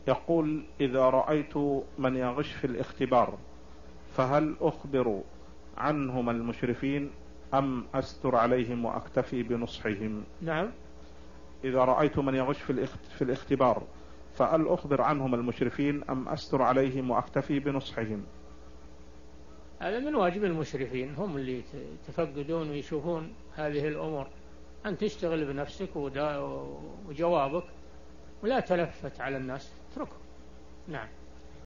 يقول: إذا رأيت من يغش في الاختبار فهل أخبر عنهم المشرفين أم أستر عليهم وأكتفي بنصحهم؟ نعم. إذا رأيت من يغش في الاختبار فهل أخبر عنهم المشرفين أم أستر عليهم وأكتفي بنصحهم؟ هذا من واجب المشرفين، هم اللي يتفقدون ويشوفون هذه الأمور. أن تشتغل بنفسك وجوابك، ولا تلفت على الناس، اتركه. نعم.